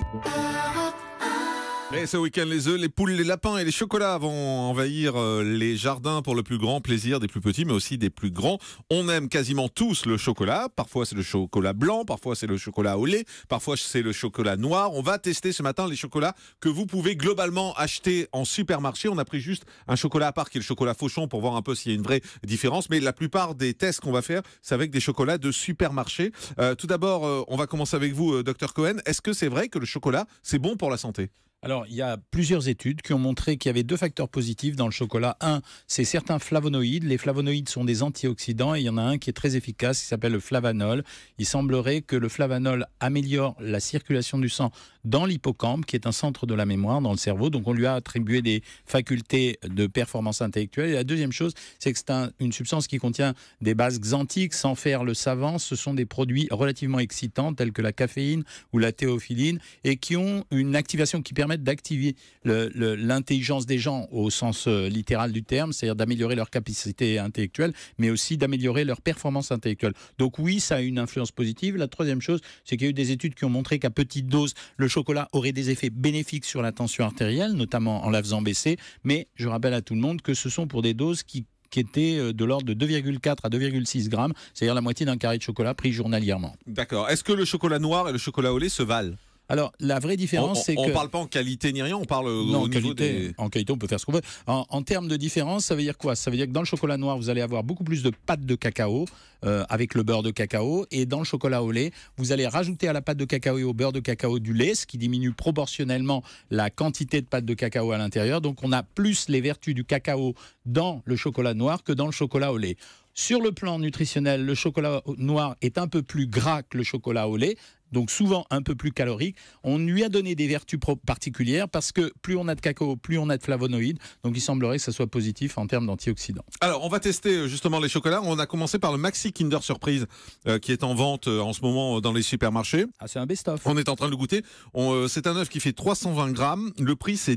Et ce week-end, les œufs, les poules, les lapins et les chocolats vont envahir les jardins pour le plus grand plaisir des plus petits, mais aussi des plus grands. On aime quasiment tous le chocolat. Parfois, c'est le chocolat blanc, parfois, c'est le chocolat au lait, parfois, c'est le chocolat noir. On va tester ce matin les chocolats que vous pouvez globalement acheter en supermarché. On a pris juste un chocolat à part qui est le chocolat Fauchon pour voir un peu s'il y a une vraie différence. Mais la plupart des tests qu'on va faire, c'est avec des chocolats de supermarché. Tout d'abord, on va commencer avec vous, Dr Cohen. Est-ce que c'est vrai que le chocolat, c'est bon pour la santé ? Alors, il y a plusieurs études qui ont montré qu'il y avait deux facteurs positifs dans le chocolat. Un, c'est certains flavonoïdes. Les flavonoïdes sont des antioxydants et il y en a un qui est très efficace, qui s'appelle le flavanol. Il semblerait que le flavanol améliore la circulation du sang dans l'hippocampe, qui est un centre de la mémoire dans le cerveau. Donc, on lui a attribué des facultés de performance intellectuelle. Et la deuxième chose, c'est que c'est une substance qui contient des bases xanthiques. Sans faire le savant, ce sont des produits relativement excitants, tels que la caféine ou la théophiline, et qui ont une activation qui permet d'activer l'intelligence des gens au sens littéral du terme, c'est-à-dire d'améliorer leur capacité intellectuelle, mais aussi d'améliorer leur performance intellectuelle. Donc oui, ça a une influence positive. La troisième chose, c'est qu'il y a eu des études qui ont montré qu'à petite dose, le chocolat aurait des effets bénéfiques sur la tension artérielle, notamment en la faisant baisser, mais je rappelle à tout le monde que ce sont pour des doses qui étaient de l'ordre de 2,4 à 2,6 grammes, c'est-à-dire la moitié d'un carré de chocolat pris journalièrement. D'accord. Est-ce que le chocolat noir et le chocolat au lait se valent ? Alors, la vraie différence, c'est que... On ne parle pas en qualité ni rien, on parle non, au niveau des... En qualité, on peut faire ce qu'on veut. En termes de différence, ça veut dire quoi ? Ça veut dire que dans le chocolat noir, vous allez avoir beaucoup plus de pâte de cacao avec le beurre de cacao. Et dans le chocolat au lait, vous allez rajouter à la pâte de cacao et au beurre de cacao du lait, ce qui diminue proportionnellement la quantité de pâte de cacao à l'intérieur. Donc, on a plus les vertus du cacao dans le chocolat noir que dans le chocolat au lait. Sur le plan nutritionnel, le chocolat noir est un peu plus gras que le chocolat au lait, donc souvent un peu plus calorique. On lui a donné des vertus particulières parce que plus on a de cacao, plus on a de flavonoïdes. Donc il semblerait que ça soit positif en termes d'antioxydants. Alors on va tester justement les chocolats. On a commencé par le Maxi Kinder Surprise qui est en vente en ce moment dans les supermarchés. Ah, c'est un best-of. On est en train de le goûter. C'est un œuf qui fait 320 grammes. Le prix c'est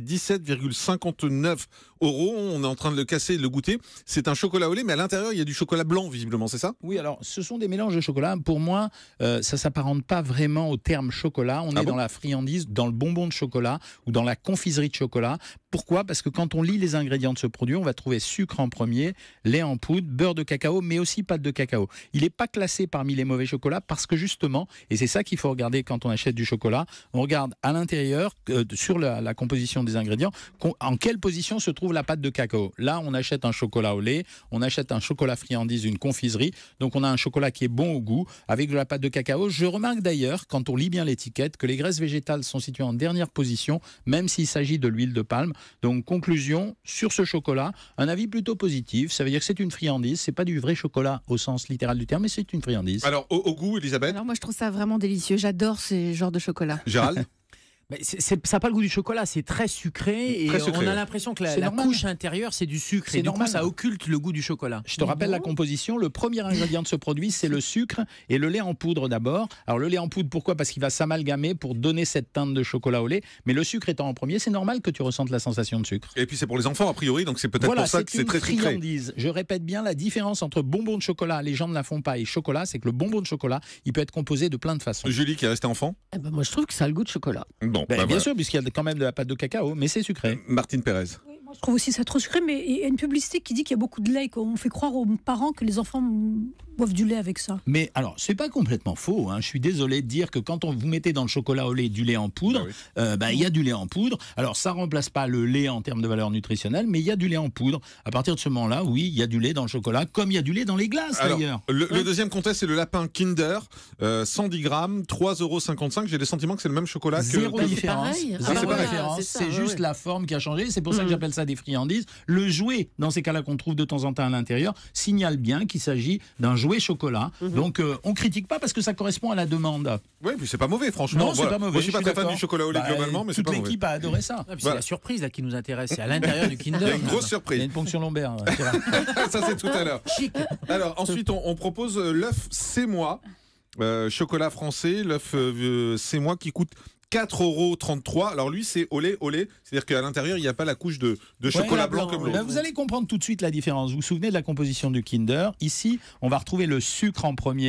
17,59 €. On est en train de le casser et de le goûter. C'est un chocolat au lait, mais à l'intérieur il y a du chocolat blanc visiblement, c'est ça ? Oui, alors ce sont des mélanges de chocolat. Pour moi, ça s'apparente pas vraiment au terme chocolat. On est dans la friandise, dans le bonbon de chocolat ou dans la confiserie de chocolat. Pourquoi ? Parce que quand on lit les ingrédients de ce produit, on va trouver sucre en premier, lait en poudre, beurre de cacao, mais aussi pâte de cacao. Il n'est pas classé parmi les mauvais chocolats parce que justement, et c'est ça qu'il faut regarder quand on achète du chocolat, on regarde à l'intérieur, sur la composition des ingrédients, en quelle position se trouve la pâte de cacao. Là, on achète un chocolat au lait, on achète un chocolat friandise, une confiserie, donc on a un chocolat qui est bon au goût, avec de la pâte de cacao. Je remarque d'ailleurs, quand on lit bien l'étiquette, que les graisses végétales sont situées en dernière position, même s'il s'agit de l'huile de palme. Donc, conclusion, sur ce chocolat, un avis plutôt positif. Ça veut dire que c'est une friandise. C'est pas du vrai chocolat au sens littéral du terme, mais c'est une friandise. Alors, au goût, Elisabeth ? Alors moi, je trouve ça vraiment délicieux. J'adore ces genres de chocolat. Gérald ? Mais ça n'a pas le goût du chocolat, c'est très sucré et Très sucré, on a ouais. l'impression que la normal. couche intérieure c'est du sucre C'est et du normal. coup ça occulte le goût du chocolat. Je te rappelle la composition. Le premier ingrédient de ce produit, c'est le sucre et le lait en poudre d'abord. Alors le lait en poudre, pourquoi ? Parce qu'il va s'amalgamer pour donner cette teinte de chocolat au lait. Mais le sucre étant en premier, c'est normal que tu ressentes la sensation de sucre. Et puis c'est pour les enfants a priori, donc c'est peut-être Voilà, pour ça que c'est très sucré. friandise. Je répète bien, la différence entre bonbon de chocolat, les gens ne la font pas, et chocolat, c'est que le bonbon de chocolat, il peut être composé de plein de façons. Julie qui est restée enfant ? Eh ben, moi, je trouve que ça a le goût de chocolat. Bon, Bien voilà. sûr, puisqu'il y a quand même de la pâte de cacao, mais c'est sucré. Martine Pérez. Oui, moi, je trouve aussi ça trop sucré, mais il y a une publicité qui dit qu'il y a beaucoup de lait, qu'on fait croire aux parents que les enfants boivent du lait avec ça. Mais alors, c'est pas complètement faux. Je suis désolé de dire que quand vous mettez dans le chocolat au lait du lait en poudre, il y a du lait en poudre. Alors, ça remplace pas le lait en termes de valeur nutritionnelle, mais il y a du lait en poudre. À partir de ce moment-là, oui, il y a du lait dans le chocolat, comme il y a du lait dans les glaces d'ailleurs. Le deuxième contest, c'est le lapin Kinder, 110 grammes, 3,55 €. J'ai le sentiment que c'est le même chocolat que... Zéro c'est différence. pareil. Zéro c'est pareil. différence. C'est ça, C'est ouais, juste ouais. la forme qui a changé. C'est pour ça que j'appelle ça des friandises. Le jouet, dans ces cas-là qu'on trouve de temps en temps à l'intérieur, signale bien qu'il s'agit d'un jouet chocolat. Donc, on critique pas parce que ça correspond à la demande. Oui, puis c'est pas mauvais, franchement. Non, c'est pas mauvais. Moi, je suis pas très fan d'accord. du chocolat au lait globalement, mais c'est toute pas mauvais. l'équipe a adoré ça. Ah, puis Voilà. c'est la surprise là qui nous intéresse, c'est à l'intérieur du Kinder. Il y a une grosse Il y a surprise. une ponction lombaire. Ça, c'est tout à l'heure. Alors, ensuite, on propose l'œuf C'est moi, chocolat français, l'œuf C'est moi qui coûte 4,33 €. Alors lui, c'est au lait. C'est-à-dire qu'à l'intérieur, il n'y a pas la couche de chocolat blanc comme l'autre. Vous allez comprendre tout de suite la différence. Vous vous souvenez de la composition du Kinder ? Ici, on va retrouver le sucre en premier,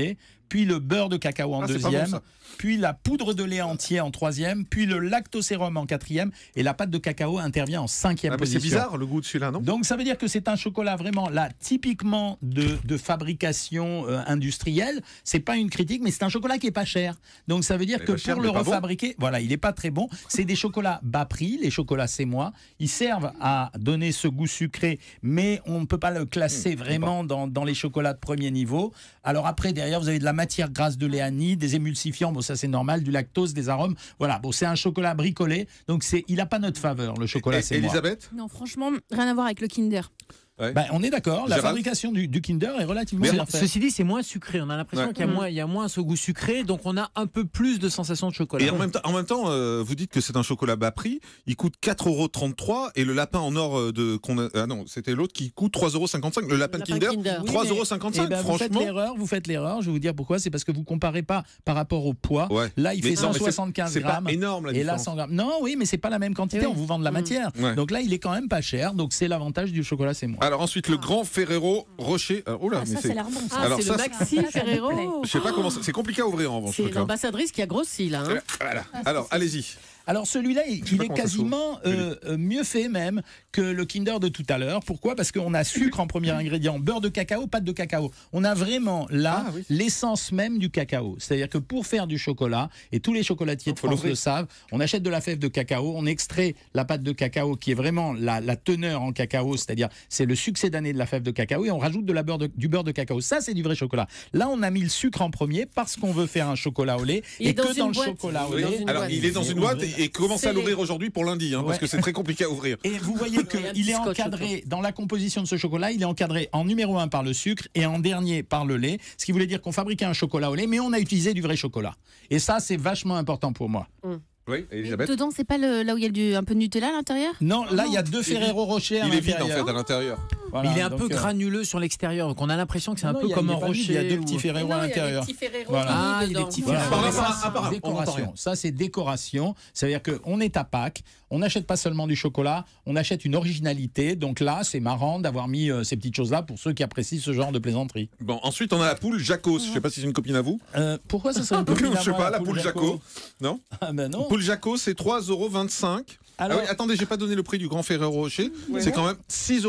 puis le beurre de cacao en c'est pas deuxième, bon, ça. puis la poudre de lait entier en troisième, puis le lactosérum en quatrième, et la pâte de cacao intervient en cinquième Ah, mais position. c'est bizarre le goût de celui-là, non? Donc ça veut dire que c'est un chocolat vraiment là typiquement de fabrication industrielle. C'est pas une critique, mais c'est un chocolat qui est pas cher. Donc ça veut dire Mais que pas cher, pour mais le pas bon. refabriquer, voilà, il est pas très bon. C'est des chocolats bas prix, les chocolats c'est moi. Ils servent à donner ce goût sucré, mais on ne peut pas le classer vraiment dans les chocolats de premier niveau. Alors après derrière vous avez de la matière grasse de léanite, des émulsifiants, bon ça c'est normal, du lactose, des arômes. Voilà, bon c'est un chocolat bricolé, donc il a pas notre faveur le chocolat c'est moi. Elisabeth? Non, franchement, rien à voir avec le Kinder. Ben, on est d'accord, la Gérald fabrication du Kinder est relativement bien faite. Ceci dit, c'est moins sucré. On a l'impression Ouais. qu'il y a moins ce goût sucré, donc on a un peu plus de sensation de chocolat. Et en même temps, vous dites que c'est un chocolat bas prix. Il coûte 4,33 € et le lapin en or ah non, c'était l'autre qui coûte 3,55 €. Le lapin Kinder, Kinder. Oui, 3,55 €. Eh ben, Franchement. vous faites l'erreur. Je vais vous dire pourquoi. C'est parce que vous comparez pas par rapport au poids. Ouais. Là, il Mais fait non, mais 175 c'est pas grammes. énorme la Et là, différence. 100 grammes. Non, oui, mais c'est pas la même quantité. Oui. On vous vend de la matière. Ouais. Donc là, il est quand même pas cher. Donc c'est l'avantage du chocolat, c'est moi. Alors ensuite, le grand Ferrero Rocher. Oh là, Ah, mais ça, c'est l'air bon. ça. Alors c'est ça, le Maxi ça me Ferrero. plaît. je sais pas comment c'est compliqué à ouvrir en revanche. C'est ce truc, hein. l'ambassadrice qui a grossi là. hein. Voilà. Alors, allez-y. Alors celui-là, il pas est comment ça quasiment mieux fait même que le Kinder de tout à l'heure. Pourquoi ? Parce qu'on a sucre en premier ingrédient, beurre de cacao, pâte de cacao. On a vraiment là Ah, oui. l'essence même du cacao. C'est-à-dire que pour faire du chocolat, et tous les chocolatiers de Faut France l'ouvrir. le savent, on achète de la fève de cacao, on extrait la pâte de cacao qui est vraiment la teneur en cacao, c'est-à-dire c'est le succédané de la fève de cacao, et on rajoute du beurre de cacao. Ça, c'est du vrai chocolat. Là, on a mis le sucre en premier parce qu'on veut faire un chocolat au lait, Il est et dans que une dans le boîte. chocolat au Oui. lait. Dans une Alors, boîte. il est dans une boîte et commencez à Scellé. l'ouvrir aujourd'hui pour lundi, hein, parce Ouais. que c'est très compliqué à ouvrir. Et vous voyez Il y a un petit qu'il est scotch encadré dans la composition de ce chocolat, il est encadré en numéro 1 par le sucre et en dernier par le lait, ce qui voulait dire qu'on fabriquait un chocolat au lait, mais on a utilisé du vrai chocolat. Et ça, c'est vachement important pour moi. Oui, Et Elisabeth. dedans, c'est pas là où il y a un peu de Nutella à l'intérieur? Non, là, il y a deux Ferrero Rocher à Il est vide en l'intérieur. fait à l'intérieur. Voilà, Mais il est un donc, peu granuleux sur l'extérieur, donc on a l'impression que c'est un non, peu il y a- comme il y un a pas vide, rocher. Il y a deux ou- petits Ferrero à l'intérieur. Voilà. Ah, il y a des petits Voilà. Ferrero. Parle Ça, pas, c'est on n'entend décoration. rien. Ça, c'est décoration. Ça veut dire qu'on est à Pâques. On n'achète pas seulement du chocolat, on achète une originalité. Donc là, c'est marrant d'avoir mis ces petites choses-là pour ceux qui apprécient ce genre de plaisanterie. Bon, ensuite on a la poule Jacos. Je sais pas si c'est une copine à vous. Pourquoi ça serait une copine à Je sais moi, pas, la poule Jaco. Non. Ah ben non. Poule Jaco, c'est 3,25 €. Alors- Ah oui, attendez, j'ai pas donné le prix du grand Ferrero Rocher. C'est quand même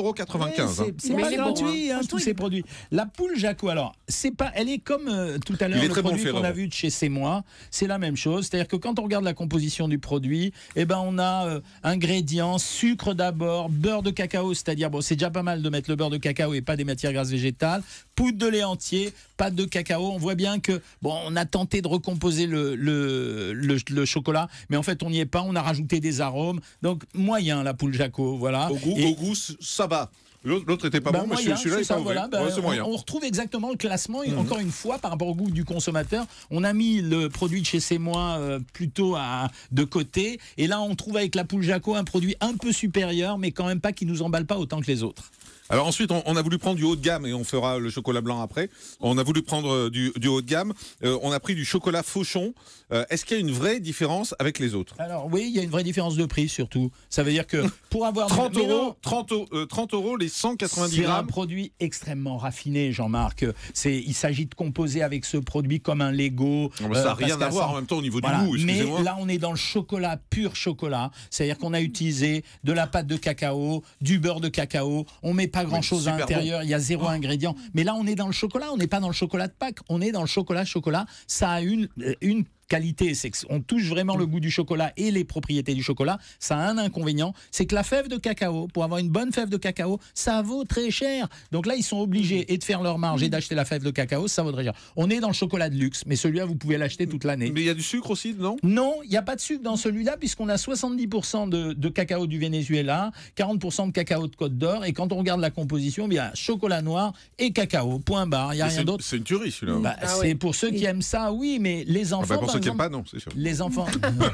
6,95 €. C'est Mais pas il est bon, gratuit, hein, tous ces produits. La poule Jaco, alors, c'est pas, elle est comme tout à l'heure Il est le très bon, produit qu'on Ferrero. a vu de chez C'est Moi. C'est la même chose. C'est-à-dire que quand on regarde la composition du produit, eh ben, on a ingrédients, sucre d'abord, beurre de cacao, c'est-à-dire, bon, c'est déjà pas mal de mettre le beurre de cacao et pas des matières grasses végétales, poudre de lait entier, pâte de cacao. On voit bien que, bon, on a tenté de recomposer le chocolat, mais en fait, on n'y est pas. On a rajouté des arômes. Donc, moyen, la poule Jaco, voilà. Au goût, Et- ça va. L'autre était pas bah, bon, mais moyen, celui-là c'est est ça, pas mauvais. voilà, bah, Ouais, c'est moyen. on retrouve exactement le classement. Et encore une fois, par rapport au goût du consommateur, on a mis le produit de chez C'est Moi plutôt de côté. Et là, on trouve avec la poule Jaco un produit un peu supérieur, mais quand même pas qui nous emballe pas autant que les autres. Alors ensuite, on a voulu prendre du haut de gamme et on fera le chocolat blanc après. On a voulu prendre du haut de gamme. On a pris du chocolat Fauchon. Est-ce qu'il y a une vraie différence avec les autres? Alors oui, il y a une vraie différence de prix surtout. Ça veut dire que pour avoir 30 Mais non, €, 30 € les 190 c'est un grammes. produit extrêmement raffiné, Jean-Marc. Il s'agit de composer avec ce produit comme un Lego. Non, mais ça n'a parce rien à qu'à voir ça- en même temps au niveau Voilà. du goût, Mais excusez-moi. là, on est dans le chocolat, pur chocolat. C'est-à-dire qu'on a utilisé de la pâte de cacao, du beurre de cacao. On met pas grand-chose à super l'intérieur. Il y a zéro ingrédient. Mais là, on est dans le chocolat. On n'est pas dans le chocolat de Pâques. On est dans le chocolat. Ça a une qualité, c'est qu'on touche vraiment le goût du chocolat et les propriétés du chocolat. Ça a un inconvénient, c'est que la fève de cacao, pour avoir une bonne fève de cacao, ça vaut très cher. Donc là, ils sont obligés et de faire leur marge et d'acheter la fève de cacao, ça vaut très cher. On est dans le chocolat de luxe, mais celui-là, vous pouvez l'acheter toute l'année. Mais il y a du sucre aussi, non? Non, il n'y a pas de sucre dans celui-là, puisqu'on a 70% de cacao du Venezuela, 40% de cacao de Côte d'Or, et quand on regarde la composition, il y a chocolat noir et cacao, point barre, il n'y a Mais rien c'est- d'autre. C'est une tuerie celui-là. Bah, Ah c'est ouais. pour ceux qui aiment ça, oui, mais les Ah enfants, bah, pour par ceux qui n'aiment exemple, pas, non, c'est sûr. les enfants.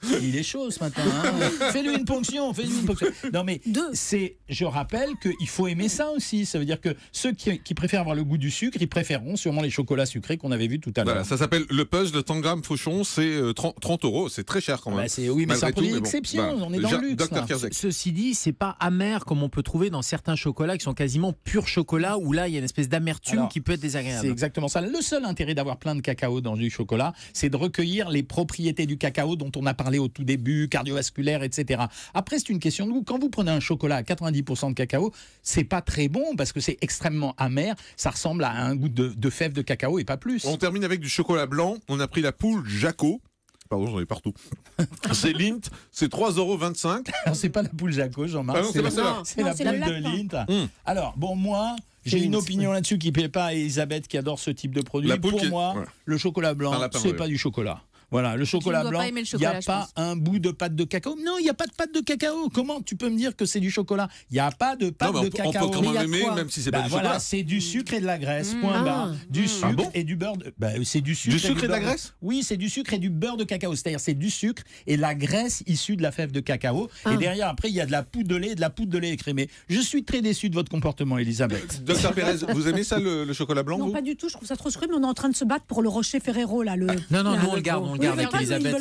Il est chaud ce matin. Hein. Fais-lui une ponction, Non mais je rappelle qu'il faut aimer ça aussi. Ça veut dire que ceux qui préfèrent avoir le goût du sucre, ils préféreront sûrement les chocolats sucrés qu'on avait vus tout à l'heure. Voilà, ça s'appelle le Puzzle de Tangram Fauchon, c'est 30 €, c'est très cher quand même. Oui, mais c'est un produit d'exception, on est dans le luxe. Ceci dit, c'est pas amer comme on peut trouver dans certains chocolats qui sont quasiment pur chocolat, où là il y a une espèce d'amertume qui peut être désagréable. C'est exactement ça. Le seul intérêt d'avoir plein de cacao dans du chocolat, c'est de recueillir les propriétés du cacao dont on a parlé au tout début, cardiovasculaire, etc. Après, c'est une question de goût. Quand vous prenez un chocolat à 90% de cacao, c'est pas très bon parce que c'est extrêmement amer. Ça ressemble à un goût de fève de cacao et pas plus. On termine avec du chocolat blanc. On a pris la poule Jaco. Pardon, j'en ai partout. C'est Lindt, c'est 3,25 €. Alors, c'est pas la poule Jaco, Jean-Marc. Ah non, c'est pas celle-là. C'est la poule de Lindt. Alors, bon, moi, j'ai une opinion là-dessus qui ne plaît pas à Elisabeth qui adore ce type de produit. Pour moi, le chocolat blanc, c'est pas du chocolat. Voilà, le chocolat blanc, il n'y a pas un bout de pâte de cacao. Non, il n'y a pas de pâte de cacao. Comment tu peux me dire que c'est du chocolat? Il n'y a pas de pâte de cacao. On peut quand même aimer, même si c'est pas du chocolat. Voilà, c'est du sucre et de la graisse, point barre. Du sucre et du beurre. C'est du sucre. Du sucre et de la graisse? Oui, c'est du sucre et du beurre de cacao. C'est-à-dire, c'est du sucre et la graisse issue de la fève de cacao. Et derrière, après, il y a de la poudre de lait et de la poudre de lait écrémée. Je suis très déçu de votre comportement, Elisabeth. Docteur Pérez, vous aimez ça, le chocolat blanc? Non, pas du tout. Je trouve ça trop sucré, mais on est en train de se battre pour le Rocher Ferrero, là. Non, nous on le garde avec Elisabeth.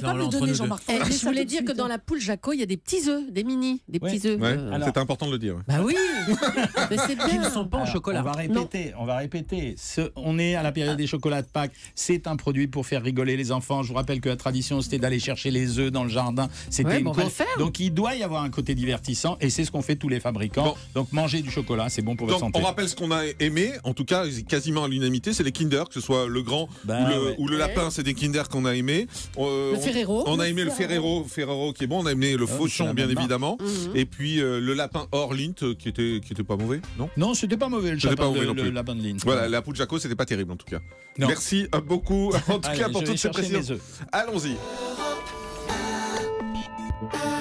Je voulais dire que dans la poule Jaco, il y a des petits œufs, des mini, des petits œufs. C'était important de le dire. Bah oui, mais c'est bien. Qui ne sont pas en chocolat. On va répéter. On est à la période des chocolats de Pâques. C'est un produit pour faire rigoler les enfants. Je vous rappelle que la tradition, c'était d'aller chercher les œufs dans le jardin. C'était une course. Donc il doit y avoir un côté divertissant et c'est ce qu'ont fait tous les fabricants. Donc manger du chocolat, c'est bon pour votre santé. On rappelle ce qu'on a aimé, en tout cas quasiment à l'unanimité, c'est les Kinder, que ce soit le grand ou le lapin, c'est des Kinder qu'on a aimé. Ferrero. On a aimé le Ferrero qui est bon. On a aimé le Fauchon, bien évidemment. Et puis le lapin hors Lindt qui était pas mauvais, non? Non, c'était pas mauvais. Le lapin de Lindt. Voilà, la poule Jaco, c'était pas terrible en tout cas. Non. Merci beaucoup en tout cas pour toutes ces précisions. Allons-y.